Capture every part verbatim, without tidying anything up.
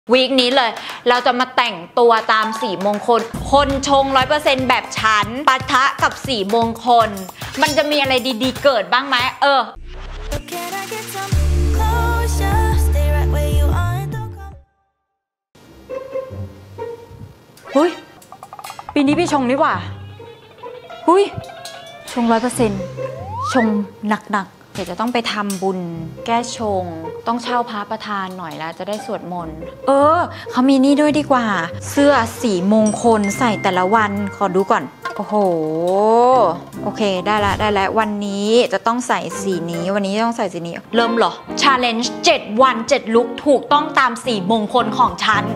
วีคนี้เลยเราจะมาแต่งตัวตามสีมงคลคนชง ร้อยเปอร์เซ็นต์ แบบฉันปะทะกับสีมงคลมันจะมีอะไรดีๆเกิดบ้างไหมเออหุ้ยปีนี้พี่ชงนี่หว่าหุ้ยชง ร้อยเปอร์เซ็นต์ ชงหนักๆเดี๋ยวจะต้องไปทำบุญแก้ชงต้องเช่าพระประธานหน่อยแล้วจะได้สวดมนต์เออเขามีนี่ด้วยดีกว่าเสื้อสีมงคลใส่แต่ละวันขอดูก่อนโอ้โหโอเคได้ละได้แล้ววันนี้จะต้องใส่สีนี้วันนี้ต้องใส่สีนี้เริ่มเหรอ Challenge เจ็ดวันเจ็ดลุคถูกต้องตามสีมงคลของฉัน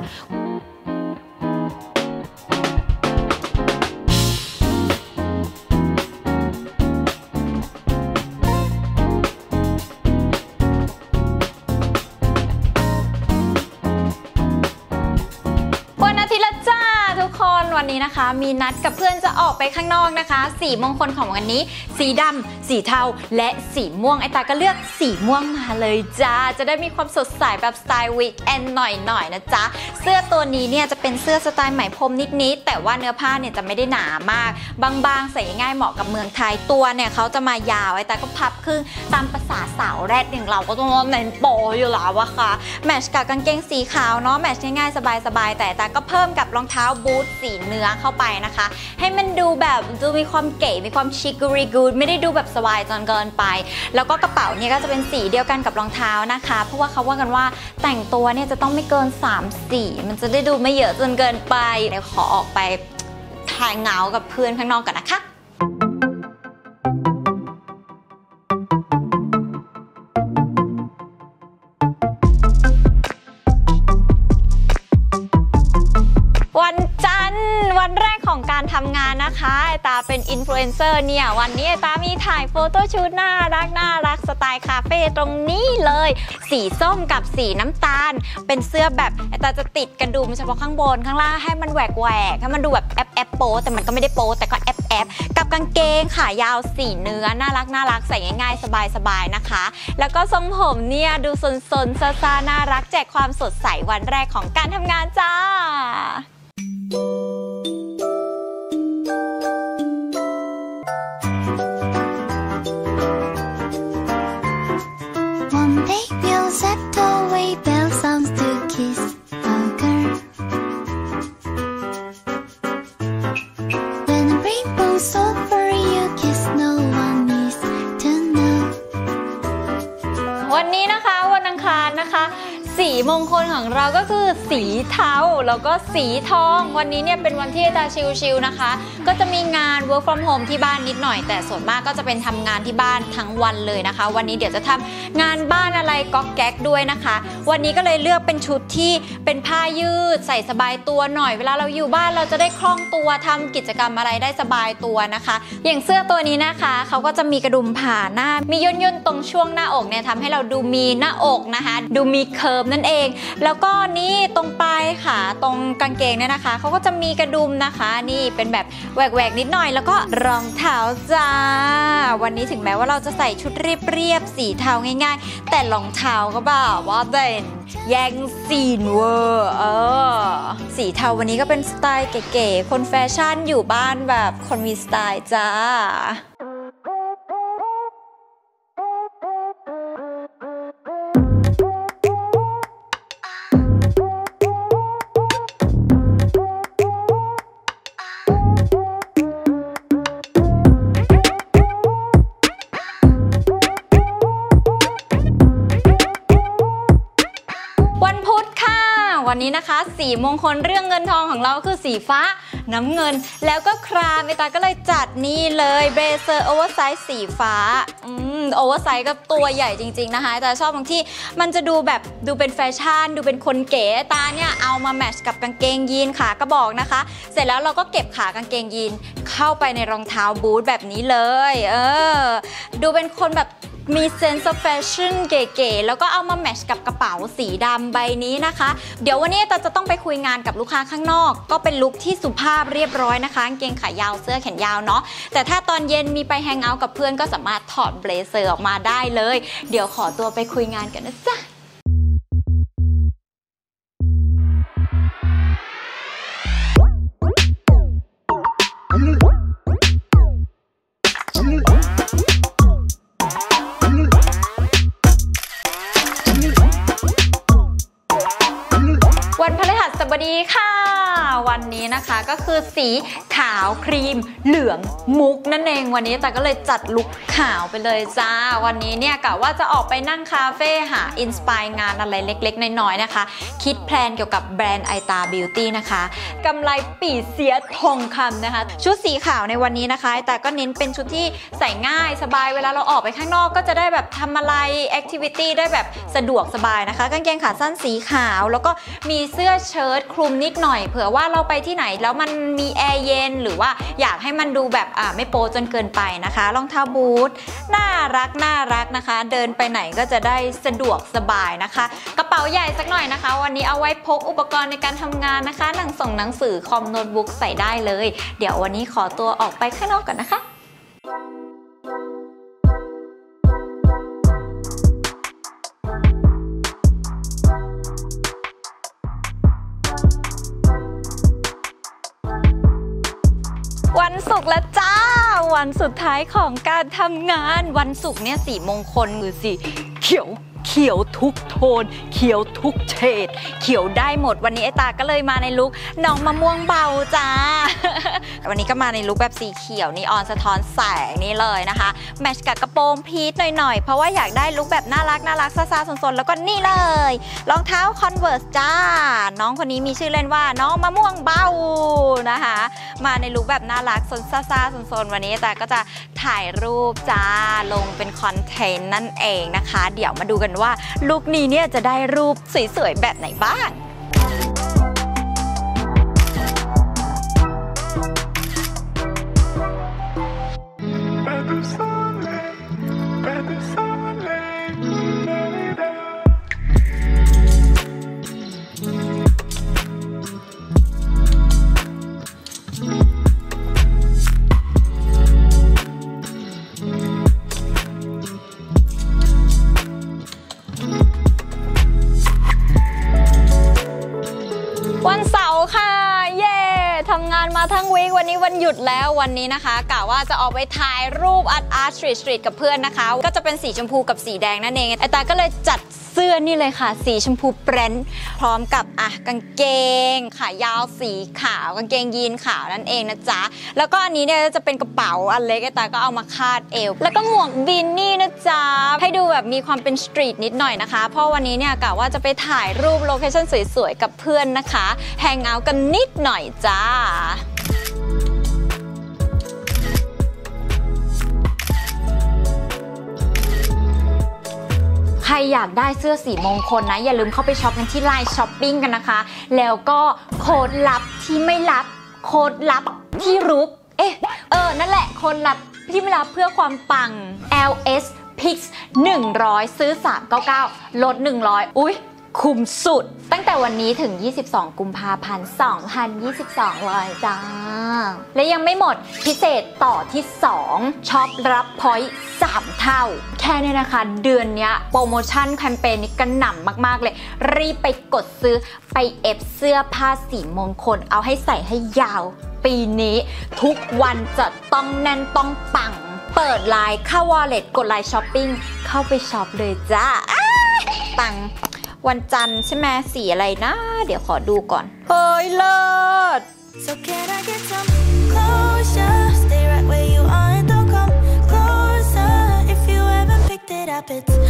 วันนี้นะคะมีนัดกับเพื่อนจะออกไปข้างนอกนะคะสีมงคลของวันนี้สีดำสีเทาและสีม่วงไอตาก็เลือกสีม่วงมาเลยจ้าจะได้มีความสดใสแบบสไตล์วีคเอนด์หน่อยๆนะจ๊ะเสื้อตัวนี้เนี่ยจะเป็นเสื้อสไตล์ไหมพรมนิดๆแต่ว่าเนื้อผ้าเนี่ยจะไม่ได้หนามากบางๆใส่ง่ายเหมาะกับเมืองไทยตัวเนี่ยเขาจะมายาวไอตาก็พับครึ่งตามภาษาสาวแรดอย่างเราก็ต้องเน้นโปอยู่แล้วอะค่ะแมทช์กับกางเกงสีขาวเนาะแมทช์ง่ายๆสบายๆแต่ตาก็เพิ่มกับรองเท้าบูทสีเนื้อเข้าไปนะคะให้มันดูแบบดูมีความเก๋มีความชิครีกูดไม่ได้ดูแบบสบายจนเกินไปแล้วก็กระเป๋าเนี่ยก็จะเป็นสีเดียวกันกับรองเท้านะคะเพราะว่าเขาว่ากันว่าแต่งตัวเนี่ยจะต้องไม่เกินสามสีมันจะได้ดูไม่เยอะจนเกินไปเดี๋ยวขอออกไปถ่ายเหงากับเพื่อนข้างนอกกันนะคะวันจันทร์วันแรกของการทำงานนะคะไอตาเป็นอินฟลูเอนเซอร์เนี่ยวันนี้ไอตามีถ่ายโฟโต้ชูตน่ารักน่ารักสไตล์คาเฟ่ตรงนี้เลยสีส้มกับสีน้ำตาลเป็นเสื้อแบบไอตาจะติดกระดุมเฉพาะข้างบนข้างล่างให้มันแหวกแหวกให้มันดูแบบแอปแอปโป๊แต่มันก็ไม่ได้โป๊แต่ก็แอปแอปกับกางเกงขายาวสีเนื้อน่ารักน่ารักใส่ง่ายๆสบายๆนะคะแล้วก็ทรงผมเนี่ยดูซนๆซ่าๆน่ารักแจกความสดใสวันแรกของการทำงานจ้าวันนี้นะคะวันอังคารนะคะสีมงคลของเราก็คือสีเทาแล้วก็สีทองวันนี้เนี่ยเป็นวันที่ตาชิลๆนะคะก็จะมีงาน work from home ที่บ้านนิดหน่อยแต่ส่วนมากก็จะเป็นทำงานที่บ้านทั้งวันเลยนะคะวันนี้เดี๋ยวจะทำงานบ้านอะไรก๊อกแก๊กด้วยนะคะวันนี้ก็เลยเลือกเป็นชุดที่เป็นผ้ายืดใส่สบายตัวหน่อยเวลาเราอยู่บ้านเราจะได้คล่องตัวทำกิจกรรมอะไรได้สบายตัวนะคะอย่างเสื้อตัวนี้นะคะเขาก็จะมีกระดุมผ่าหน้ามีย่นย่นตรงช่วงหน้าอกเนี่ยทำให้เราดูมีหน้าอกนะคะดูมีเคิร์ฟนั่นเองแล้วก็นี่ตรงปลายขาตรงกางเกงเนี่ยนะคะเขาก็จะมีกระดุมนะคะนี่เป็นแบบแหวกๆนิดหน่อยแล้วก็รองเท้าจ้าวันนี้ถึงแม้ว่าเราจะใส่ชุดเรียบๆสีเทาง่ายๆแต่รองเท้าก็แบบว่าเด่นแย่งซีนเวอร์เออสีเทาวันนี้ก็เป็นสไตล์เก๋ๆคนแฟชั่นอยู่บ้านแบบคนมีสไตล์จ้าวันนี้นะคะสีมงคลเรื่องเงินทองของเราคือสีฟ้าน้ำเงินแล้วก็ครามไอตาก็เลยจัดนี่เลยเบรเซอร์โอเวอร์ไซส์สีฟ้าอืมโอเวอร์ไซส์ก็ตัวใหญ่จริงๆนะคะแต่ชอบบางที่มันจะดูแบบดูเป็นแฟชั่นดูเป็นคนเก๋ตาเนี่ยเอามาแมทช์กับกางเกงยีนขากระบอกนะคะเสร็จแล้วเราก็เก็บขากางเกงยีนเข้าไปในรองเท้าบูทแบบนี้เลยเออดูเป็นคนแบบมีเซนส์แฟชั่นเก๋ๆแล้วก็เอามาแมทช์กับกระเป๋าสีดำใบนี้นะคะเดี๋ยววันนี้เราจะต้องไปคุยงานกับลูกค้าข้างนอกก็เป็นลุคที่สุภาพเรียบร้อยนะคะกางเกงขายาวเสื้อแขนยาวเนาะแต่ถ้าตอนเย็นมีไปแฮงเอาท์กับเพื่อนก็สามารถถอดเบลเซอร์ออกมาได้เลยเดี๋ยวขอตัวไปคุยงานกันนะจ๊ะวันพฤหัสบดีค่ะวันนี้นะคะก็คือสีขาวครีมเหลืองมุกนั่นเองวันนี้แต่ก็เลยจัดลุคขาวไปเลยจ้าวันนี้เนี่ยกะว่าจะออกไปนั่งคาเฟ่หาอินสปายงานอะไรเล็กๆน้อยๆนะคะคิดแพลนเกี่ยวกับแบรนด์ไอตาบิวตี้นะคะกำไรปีเสียทองคำนะคะชุดสีขาวในวันนี้นะคะแต่ก็เน้นเป็นชุดที่ใส่ง่ายสบายเวลาเราออกไปข้างนอกก็จะได้แบบทำอะไรแอคทิวิตี้ได้แบบสะดวกสบายนะคะกางเกงขาสั้นสีขาวแล้วก็มีเสื้อเชิ้ตคลุมนิดหน่อยเผื่อว่าเราไปที่ไหนแล้วมันมีแอร์เย็นหรือว่าอยากให้มันดูแบบอ่าไม่โป๊จนเกินไปนะคะรองเท้าบูทน่ารักน่ารักนะคะเดินไปไหนก็จะได้สะดวกสบายนะคะกระเป๋าใหญ่สักหน่อยนะคะวันนี้เอาไว้พกอุปกรณ์ในการทำงานนะคะหนังส่งหนังสือคอมโน้ตบุ๊กใส่ได้เลยเดี๋ยววันนี้ขอตัวออกไปข้างนอกก่อนนะคะวันศุกร์แล้วจ้าวันสุดท้ายของการทำงานวันศุกร์เนี่ยสีมงคลคือสีเขียวเขียวทุกโทนเขียวทุกเฉดเขียวได้หมดวันนี้ไอตาก็เลยมาในลุคน้องมะม่วงเบาจ้า วันนี้ก็มาในลุคแบบสีเขียวนีออนสะท้อนแสงนี่เลยนะคะแมทช์กับกระโปรงพีชหน่อยๆเพราะว่าอยากได้ลุคแบบน่ารักน่ารักซ่าๆสนๆแล้วก็นี่เลยรองเท้า Converse จ้าน้องคนนี้มีชื่อเล่นว่าน้องมะม่วงเบานะคะมาในลุคแบบน่ารักสนซ่าๆสนๆวันนี้แต่ก็จะถ่ายรูปจ้าลงเป็นคอนเทนต์นั่นเองนะคะเดี๋ยวมาดูกันว่าลุคนี้เนี่ยจะได้รูปสวยๆแบบไหนบ้างวันเสาร์ค่ะเย่ทำงานมาทั้งวีควันนี้วันหยุดแล้ววันนี้นะคะกะว่าจะออกไปถ่ายรูปอาร์ตอาร์ตสตรีทสตรีทกับเพื่อนนะคะก็จะเป็นสีชมพูกับสีแดงนั่นเองไอตาก็เลยจัดเสื้อนี่เลยค่ะสีชมพูแปรนท์พร้อมกับอ่ะกางเกงขายาวสีขาวกางเกงยีนขาวนั่นเองนะจ๊ะแล้วก็อันนี้เนี่ยจะเป็นกระเป๋าอันเล็กไอตาก็เอามาคาดเอวแล้วก็หมวกบินนี่นะจ๊ะให้ดูแบบมีความเป็นสตรีทนิดหน่อยนะคะเพราะวันนี้เนี่ยกะว่าจะไปถ่ายรูปโลเคชั่นสวยๆกับเพื่อนนะคะแฮงเอาท์กันนิดหน่อยจ้าใครอยากได้เสื้อสีมงคลนะอย่าลืมเข้าไปช็อปกันที่ไลน์ช้อปปิ้งกันนะคะแล้วก็โค้ดลับที่ไม่ลับโค้ดลับที่รุกเอ๊ะเออนั่นแหละโค้ดลับที่ไม่ลับเพื่อความปัง แอล เอส พี ไอ เอ็กซ์ หนึ่งร้อยซื้อสามร้อยเก้าสิบเก้าลดหนึ่งร้อยอุ๊ยคุ้มสุดตั้งแต่วันนี้ถึงยี่สิบสองกุมภาพันธ์สองพันยี่สิบสองเลยจ้าและยังไม่หมดพิเศษต่อที่สองช็อปรับพอยต์สามเท่าแค่นี้นะคะเดือนนี้โปรโมชั่นแคมเปญนี้กระหน่ำมากๆเลยรีบไปกดซื้อไปเอฟเสื้อผ้าสีมงคลเอาให้ใส่ให้ยาวปีนี้ทุกวันจะต้องแน่นต้องปังเปิดไลน์เข้าวอลเล็ตกดไลน์ช้อปปิ้งเข้าไปช็อปเลยจ้าปังวันจันทร์ใช่ไหมสีอะไรนะเดี๋ยวขอดูก่อนเฮ้ยเลิศ So can I get some closure Stay right where you are and don't come closer If you haven't picked it up it's